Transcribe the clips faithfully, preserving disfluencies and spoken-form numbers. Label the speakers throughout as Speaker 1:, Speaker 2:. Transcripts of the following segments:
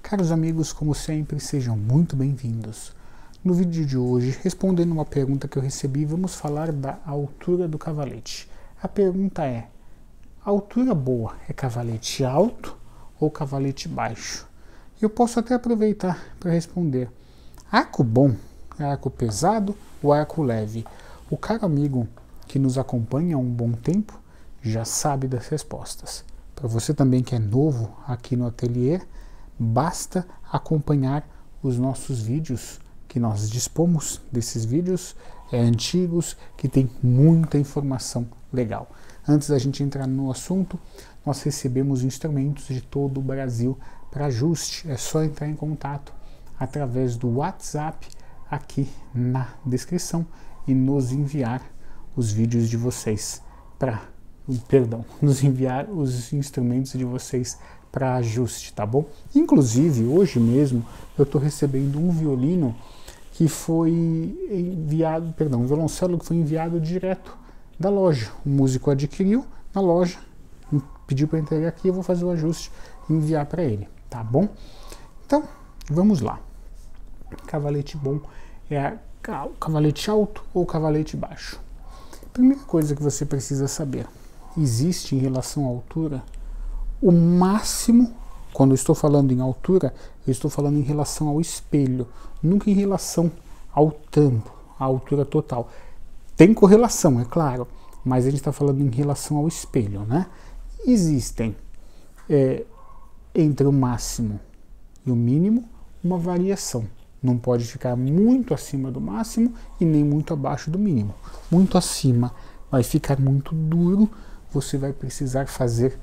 Speaker 1: Caros amigos, como sempre, sejam muito bem-vindos. No vídeo de hoje, respondendo uma pergunta que eu recebi, vamos falar da altura do cavalete. A pergunta é: a altura boa é cavalete alto ou cavalete baixo? Eu posso até aproveitar para responder: arco bom é arco pesado ou arco leve? O caro amigo que nos acompanha há um bom tempo já sabe das respostas. Para você também que é novo aqui no ateliê, basta acompanhar os nossos vídeos, que nós dispomos desses vídeos é, antigos, que tem muita informação legal. Antes da gente entrar no assunto, nós recebemos instrumentos de todo o Brasil para ajuste. É só entrar em contato através do WhatsApp aqui na descrição e nos enviar os vídeos de vocês para, perdão, nos enviar os instrumentos de vocês para ajuste, tá bom? Inclusive, hoje mesmo, eu estou recebendo um violino que foi enviado, perdão, um violoncelo que foi enviado direto da loja. O músico adquiriu na loja, pediu para entregar aqui, eu vou fazer o ajuste e enviar para ele, tá bom? Então, vamos lá. Cavalete bom é cavalete alto ou cavalete baixo? Primeira coisa que você precisa saber: existe em relação à altura o máximo. Quando eu estou falando em altura, eu estou falando em relação ao espelho, nunca em relação ao tampo, à altura total. Tem correlação, é claro, mas a gente está falando em relação ao espelho, né? Existem é, entre o máximo e o mínimo uma variação. Não pode ficar muito acima do máximo e nem muito abaixo do mínimo. Muito acima vai ficar muito duro, você vai precisar fazer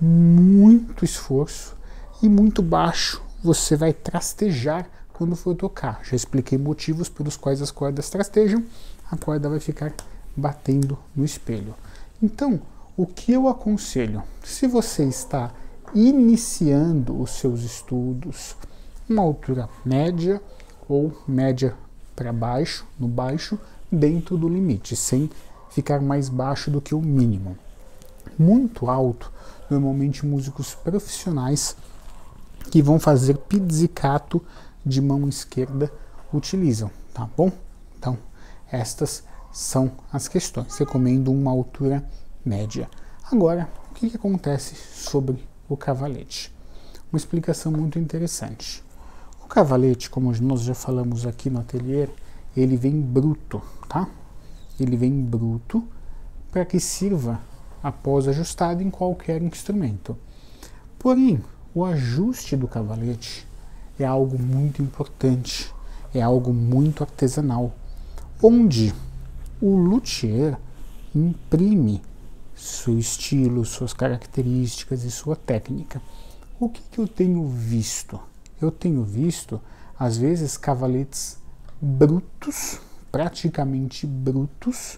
Speaker 1: muito esforço, e muito baixo você vai trastejar quando for tocar. Já expliquei motivos pelos quais as cordas trastejam, a corda vai ficar batendo no espelho. Então, o que eu aconselho, se você está iniciando os seus estudos, uma altura média ou média para baixo, no baixo, dentro do limite, sem ficar mais baixo do que o mínimo. Muito alto, normalmente músicos profissionais que vão fazer pizzicato de mão esquerda utilizam, tá bom? Então, estas são as questões. Recomendo uma altura média. Agora, o que, que acontece sobre o cavalete? Uma explicação muito interessante. O cavalete, como nós já falamos aqui no ateliê, ele vem bruto, tá? Ele vem bruto para que sirva após ajustado em qualquer instrumento. Porém, o ajuste do cavalete é algo muito importante, é algo muito artesanal, onde o luthier imprime seu estilo, suas características e sua técnica. O que, que eu tenho visto? Eu tenho visto, às vezes, cavaletes brutos, praticamente brutos,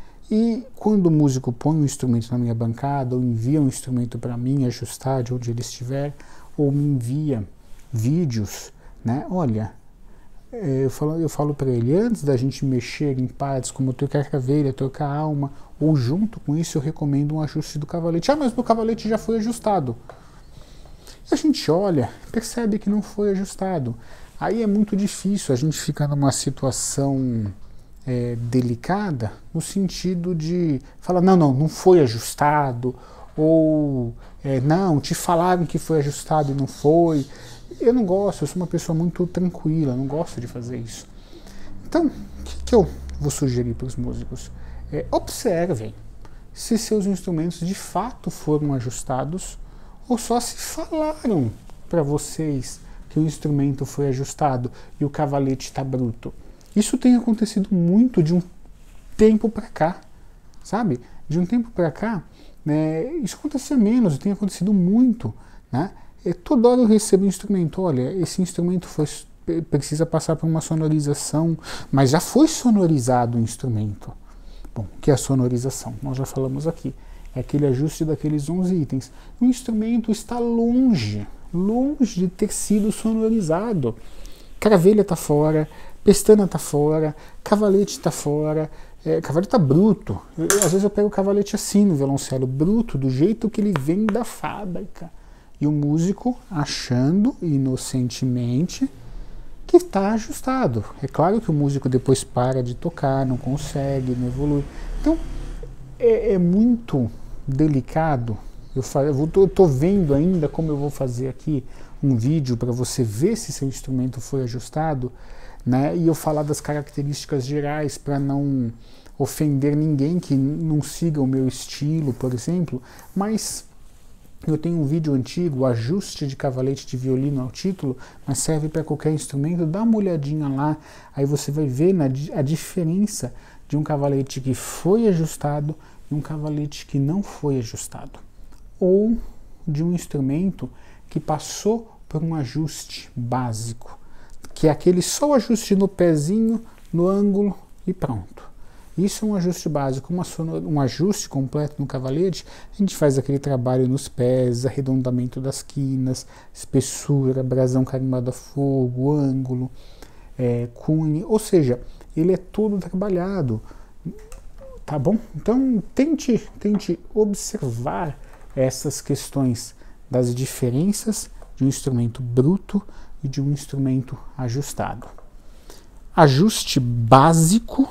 Speaker 1: e quando o músico põe um instrumento na minha bancada, ou envia um instrumento para mim ajustar de onde ele estiver, ou me envia vídeos, né? Olha, eu falo, eu falo para ele, antes da gente mexer em partes como trocar caveira, trocar alma, ou junto com isso eu recomendo um ajuste do cavalete. Ah, mas o cavalete já foi ajustado. E a gente olha, percebe que não foi ajustado. Aí é muito difícil, a gente fica numa situação É, delicada, no sentido de falar, não, não, não foi ajustado, ou é, não, te falaram que foi ajustado e não foi. Eu não gosto, eu sou uma pessoa muito tranquila, não gosto de fazer isso. Então, o que, que eu vou sugerir para os músicos? É, observem se seus instrumentos de fato foram ajustados, ou só se falaram para vocês que o instrumento foi ajustado e o cavalete está bruto. Isso tem acontecido muito de um tempo para cá, sabe? De um tempo para cá, né, isso acontecia menos, tem acontecido muito, né? E toda hora eu recebo um instrumento, olha, esse instrumento foi, precisa passar por uma sonorização, mas já foi sonorizado o instrumento. Bom, o que é a sonorização? Nós já falamos aqui. É aquele ajuste daqueles onze itens. O instrumento está longe, longe de ter sido sonorizado. Cravelha está fora, pestana está fora, cavalete está fora, é, cavalete está bruto. Eu, às vezes eu pego o cavalete assim no violoncelo, bruto, do jeito que ele vem da fábrica. E o músico achando inocentemente que está ajustado. É claro que o músico depois para de tocar, não consegue, não evolui. Então é, é muito delicado. Eu estou vendo ainda como eu vou fazer aqui um vídeo para você ver se seu instrumento foi ajustado, né? E eu falar das características gerais para não ofender ninguém que não siga o meu estilo, por exemplo, mas eu tenho um vídeo antigo, ajuste de cavalete de violino ao título, mas serve para qualquer instrumento, dá uma olhadinha lá, aí você vai ver na, a diferença de um cavalete que foi ajustado e um cavalete que não foi ajustado, ou de um instrumento que passou por um ajuste básico, que é aquele só o ajuste no pezinho, no ângulo e pronto. Isso é um ajuste básico. Uma sonor... um ajuste completo no cavalete, a gente faz aquele trabalho nos pés, arredondamento das quinas, espessura, brasão carimbado a fogo, ângulo, é, cunha, ou seja, ele é todo trabalhado, tá bom? Então tente, tente observar essas questões das diferenças de um instrumento bruto e de um instrumento ajustado. Ajuste básico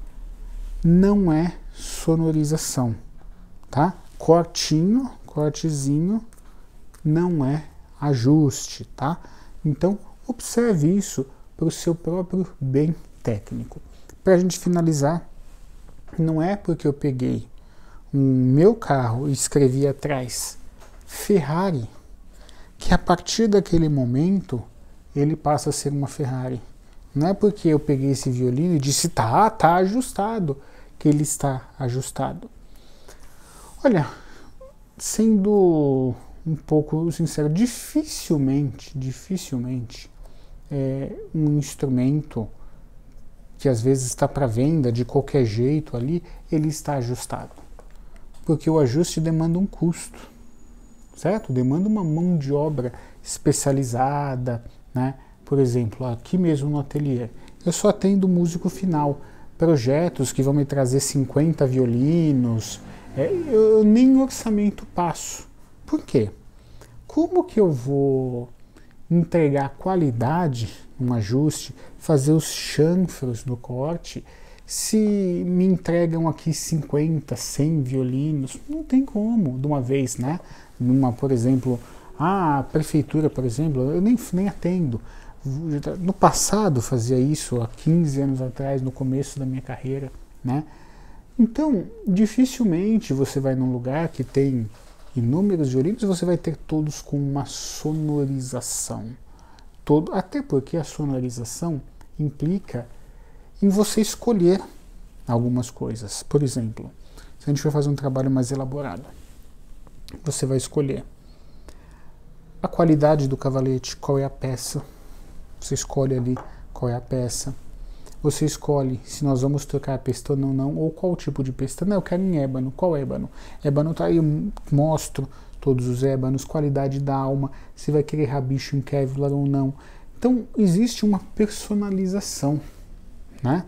Speaker 1: não é sonorização, tá? Cortinho, cortezinho não é ajuste, tá? Então observe isso para o seu próprio bem técnico. Para a gente finalizar, não é porque eu peguei um meu carro e escrevi atrás Ferrari que a partir daquele momento ele passa a ser uma Ferrari. Não é porque eu peguei esse violino e disse tá, tá ajustado, que ele está ajustado. Olha, sendo um pouco sincero, dificilmente, dificilmente é, um instrumento que às vezes está para venda de qualquer jeito ali, ele está ajustado. Porque o ajuste demanda um custo, certo? Demanda uma mão de obra especializada, né? Por exemplo, aqui mesmo no ateliê, eu só atendo músico final, projetos que vão me trazer cinquenta violinos, é, eu nem orçamento passo. Por quê? Como que eu vou entregar qualidade no ajuste, fazer os chanfros no corte, se me entregam aqui cinquenta, cem violinos? Não tem como, de uma vez, né? Numa, por exemplo, a prefeitura, por exemplo, eu nem, nem atendo. No passado fazia isso, há quinze anos atrás, no começo da minha carreira, né? Então, dificilmente você vai num lugar que tem inúmeros violinos e você vai ter todos com uma sonorização. Todo, até porque a sonorização implica em você escolher algumas coisas. Por exemplo, se a gente for fazer um trabalho mais elaborado, você vai escolher a qualidade do cavalete, qual é a peça. Você escolhe ali qual é a peça. Você escolhe se nós vamos trocar pestana ou não, ou qual tipo de pestana. Eu quero em ébano. Qual ébano? Ébano tá aí, eu mostro todos os ébanos, qualidade da alma, se vai querer rabicho em Kevlar ou não. Então, existe uma personalização, né,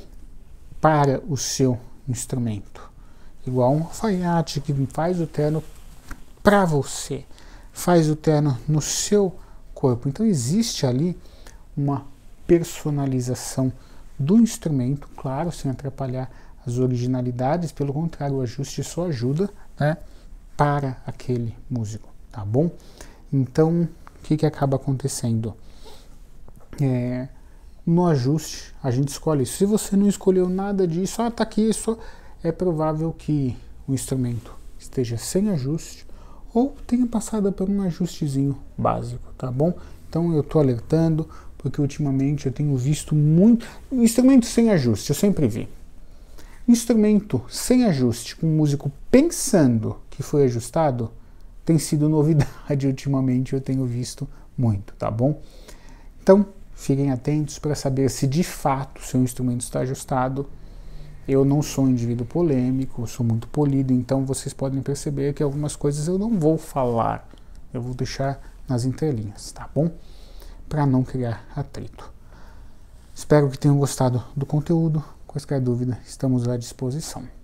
Speaker 1: para o seu instrumento. Igual um alfaiate que faz o terno para você, faz o terno no seu corpo. Então, existe ali uma personalização do instrumento, claro, sem atrapalhar as originalidades, pelo contrário, o ajuste só ajuda, né, para aquele músico, tá bom? Então, o que que acaba acontecendo? É, no ajuste, a gente escolhe isso. Se você não escolheu nada disso, ah, tá aqui, isso é provável que o instrumento esteja sem ajuste ou tenha passado por um ajustezinho básico, tá bom? Então, eu tô alertando, porque ultimamente eu tenho visto muito instrumento sem ajuste, eu sempre vi. Instrumento sem ajuste, com o músico pensando que foi ajustado, tem sido novidade ultimamente, eu tenho visto muito, tá bom? Então, fiquem atentos para saber se de fato o seu instrumento está ajustado. Eu não sou um indivíduo polêmico, eu sou muito polido, então vocês podem perceber que algumas coisas eu não vou falar, eu vou deixar nas entrelinhas, tá bom? Para não criar atrito. Espero que tenham gostado do conteúdo. Qualquer dúvida, estamos à disposição.